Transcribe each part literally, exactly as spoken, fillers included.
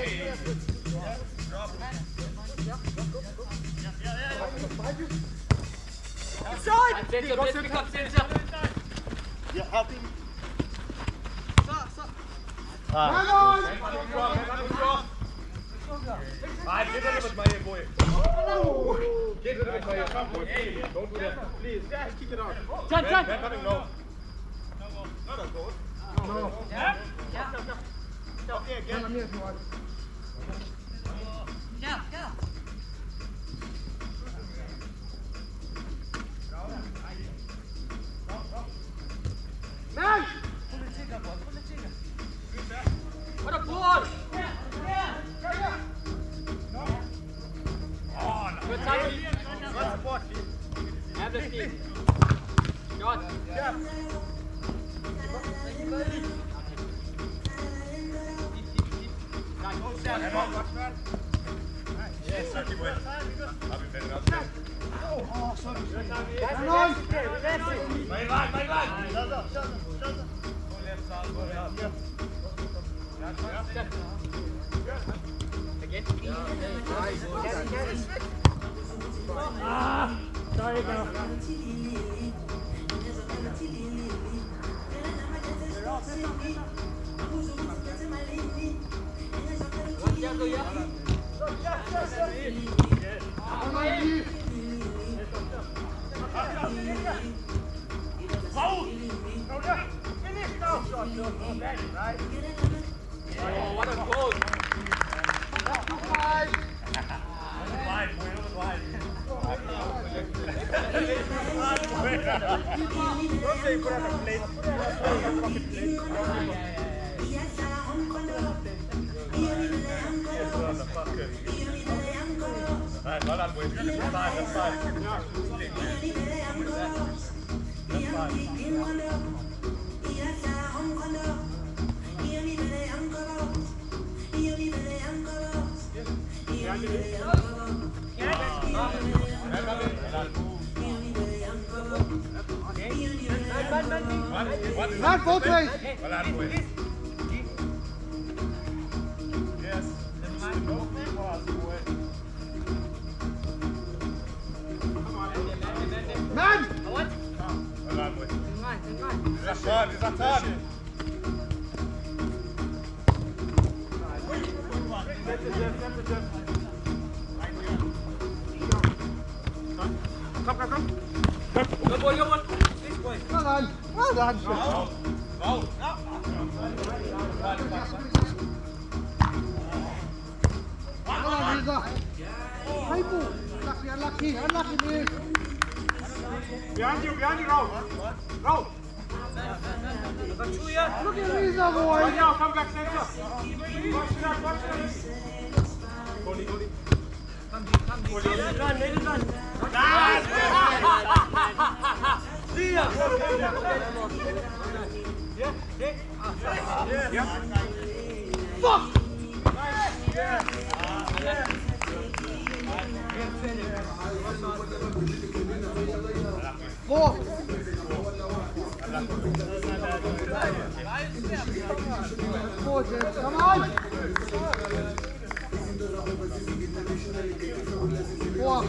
Inside! Pick up, pick up, center. Yeah, happy. Hang on! Ah, get rid of it, my boy. Get rid of it, my come boy. Don't do that. Please, guys, keep it on. Turn, turn. They're coming now. Not a goal. No. Yeah? Stop there, get Come here if you want. Yeah, yeah. Man! What a ball! Good time. Good support, please. Have the speed. Shot. Yeah. Yes, sir, keep waiting. I'll be better up there. Oh, sorry. Hang on! My line, my line. Shut up, shut up, shut up. Go left side, go left. Again. Ah! Sorry, girl. Yeah, go, yeah. Come on, you. Oh, what a goal! Wide, boy, it was wide. Don't say put on a plate. Put on a fucking plate. Yes, put on the fucking. Alright, well done, boys. That's fine, that's fine. That's fine. Man, both ways. Well done, boys. Yes. No pass, boy. Man! Well done, boys. Is that turn? Is that turn? Come, come, come. Good boy, good boy. This boy. Well done. Well done. Go. Go. Well done, Lisa. Hey, ball. Unlucky, unlucky, unlucky, man. Behind you, behind you, go. Go. Look at Lisa, boy. Right now, come back center. Watch that, watch that. Goalie, goalie. Goalie. Run, let it run. Nice. See ya. Yeah, yeah. Yeah. Fuck! Four. Four, James. Come on. Four.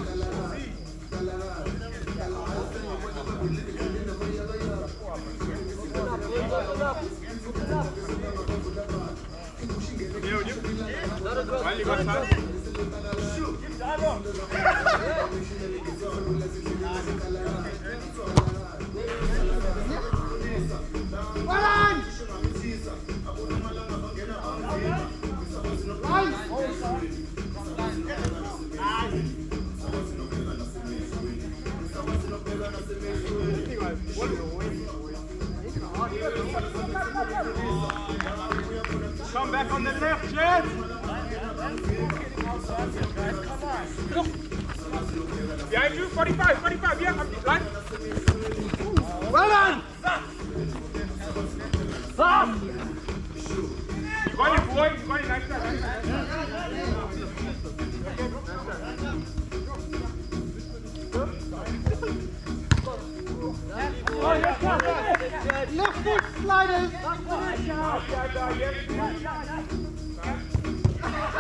Well, you got time? Well done. Line. Come back on the left, Jed. Behind you, forty-five, forty-five, yeah, line. Well done. You got it, boy, you got it, nice shot. Oh, yes, left foot sliders.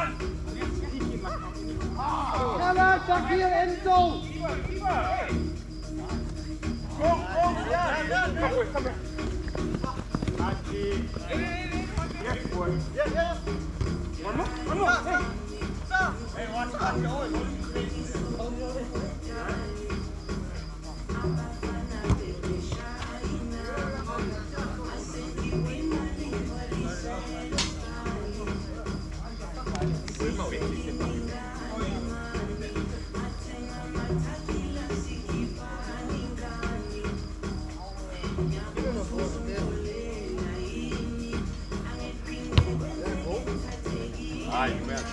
Keller, Lucky and Enzo. Go, go, yeah, yeah, come here, come here. Lucky. Yes, boy. Yeah, yeah. One more, one more. Hey, hey, watch out, going. Ah, you man.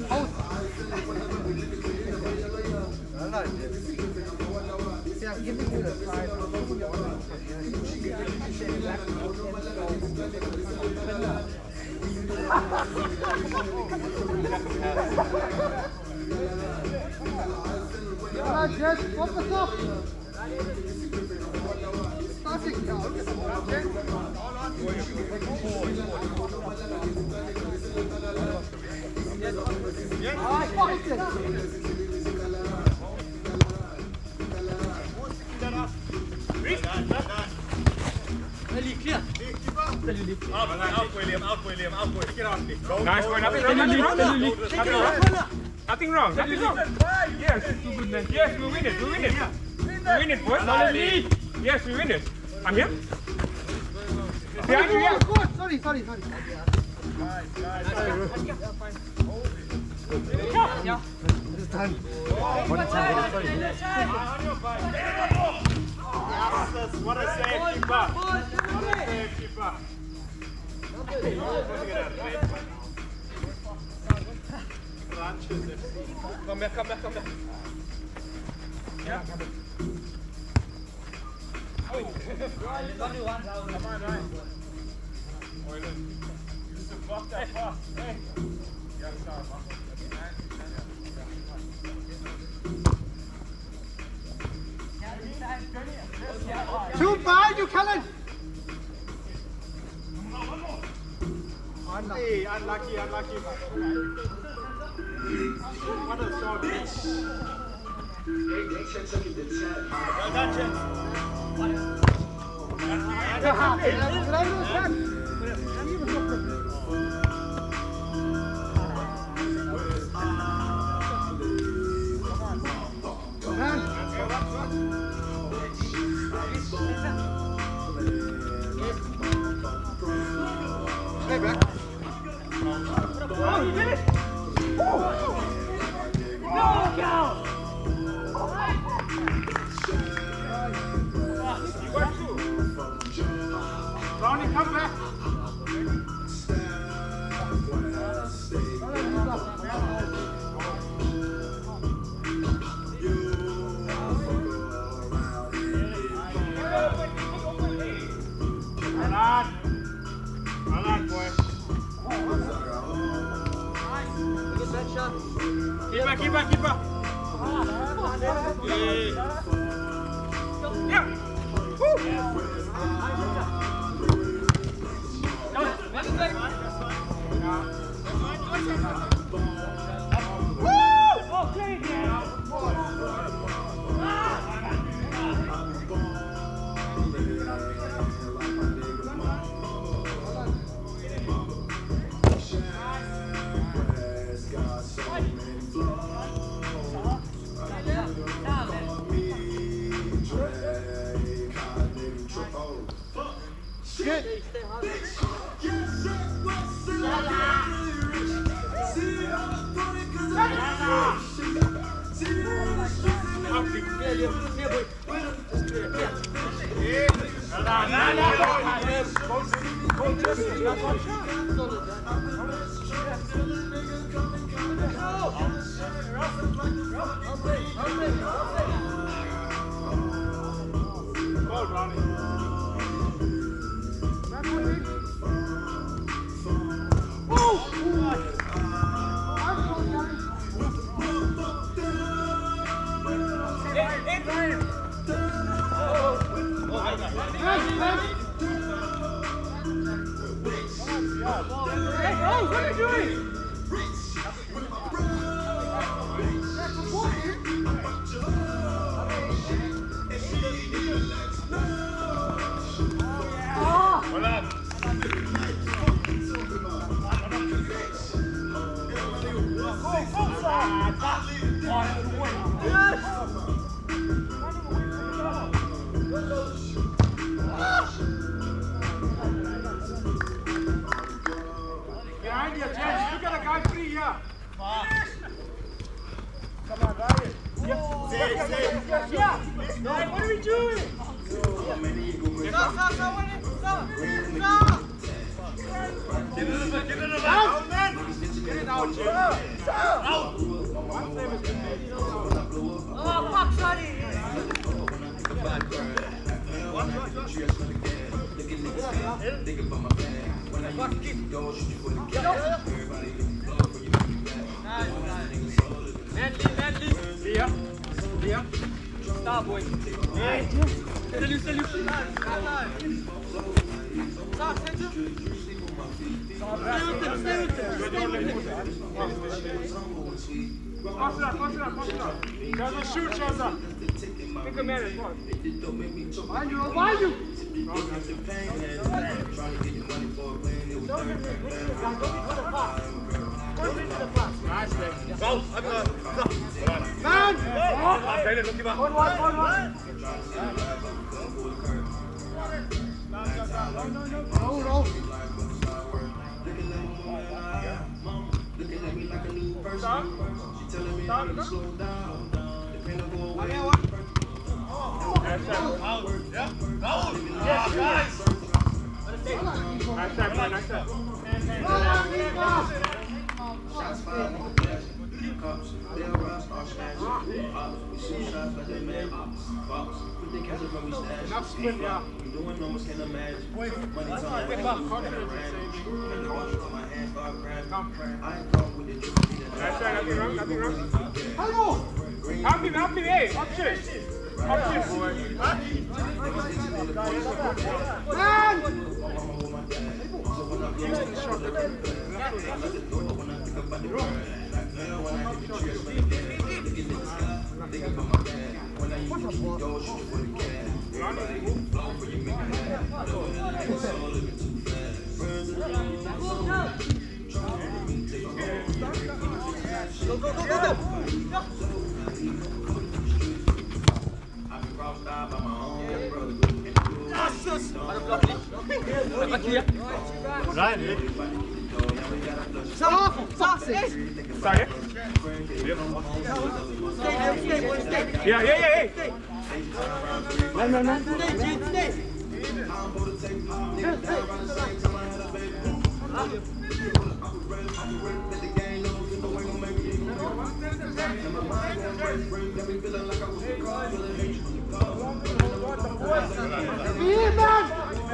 Yeah, give me the side. Yeah, just focus up. Starting now. Okay. Out, William, out, William, out, William. Get off me. Go, Nice boy, nothing wrong, nothing wrong, nothing wrong. Nothing wrong, nothing wrong. Yes, yes, we win it, we win it. We win it, boys. Yes, we win it. I'm here. Behind you, yeah. Sorry, sorry, sorry. Guys, guys, Ja. It's done. what a save, keeper. What a save, keeper. Come back, come back, come back. Yeah, come back. Oh, come on, Ryan. You should block that pass. Hey. Yeah, sorry, man. Shoot behind you, Kellen. Unlucky, unlucky, unlucky. What a shot. Well done, gents. Stay back. Oh, you did it! No, go! You got two. Ronnie, come back. Alan. Alan, boy. Keep back, keep back, keep back. Yeah. Woo. Yeah. Hey, what are we doing? Stop, stop, stop, stop. Stop. Get it out, get it out, man. Get it out, Jim. Out. Oh, fuck, sorry. Manly, manly. Leah. Leah. Stop, boy. Hey, salut, salut. Stop, center. Stay with them, stay with them. Stay with them. Pass it up, pass it up, pass it up. Chaza, shoot, Chaza. Pick a man and pass. Behind you, behind you. Go, I'm going. Go. Man! Okay, look him up. One, one, one, one. No, no. Stop. Stop. Nice shot. Out. Yeah. Out. Yeah, guys. Nice shot, man. Nice shot. Shots fired, keep cups, they'll rush, start smashing. Pops, we shoot shots like they mad pops. Pops, put the catch up when we stash. We doing almost can't imagine. Money time, we got random. And the water on my hands start cramping. I ain't caught with the truth. Nice shot. Nothing wrong, nothing wrong. Hello! Help him, help him. Hey, up shit. Up shit, boy. Man! Go, go, go, go, go. Rein, Stop! Stop! Sorry. Stay, stay, boy, stay. Yeah, yeah, yeah, yeah. Man, man, man. Stay, Gene, stay. Here, man!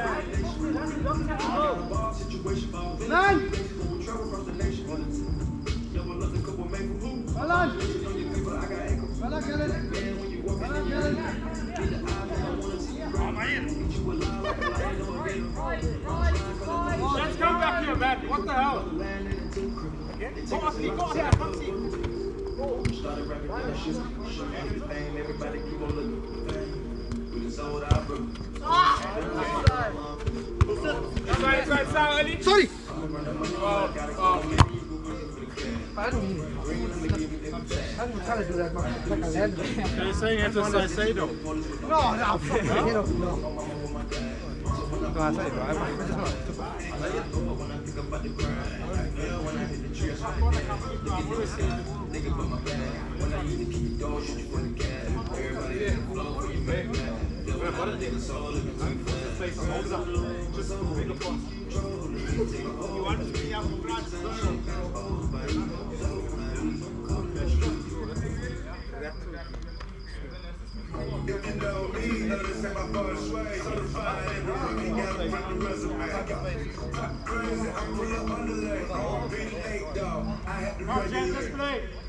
Man! Well on! Well on, Kellen! Well on, Kellen! Let's come back here, man. What the hell? Go off me, go off me. Come see. Started rapping that shit, showing everything, everybody keep on looking. We done sold our bro. Sorry, sorry, sorry, Ali. Sorry! Oh, oh. I don't I'm trying to do that, man. Like a land. They're saying it's a Saido. No, no, fuck that. You know, no. No, I say, bro. If you know me, know this ain't my first way. Certified everything together from the resume. Crazy, I'm full of underlay. Beat eight, dog. I had to Chance, let's play.